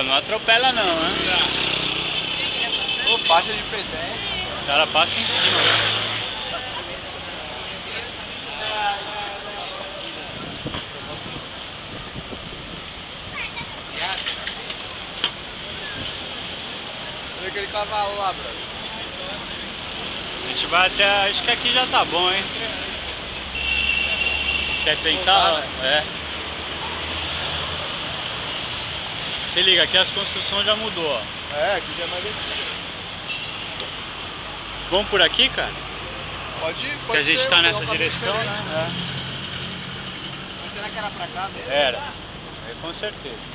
não atropela não, né? Ô, faixa de pedestre. O cara passa em cima. Olha aquele cavalo lá, brother. A gente vai até... Acho que aqui já tá bom, hein? Quer tentar? É. Se liga, aqui as construções já mudou, ó. É, aqui já é mais antigo. Vamos por aqui, cara? Pode ir, pode Que a gente ser, tá vou nessa pegar um caminho direção, diferente. né? Mas será que era pra cá mesmo? Era. É, com certeza.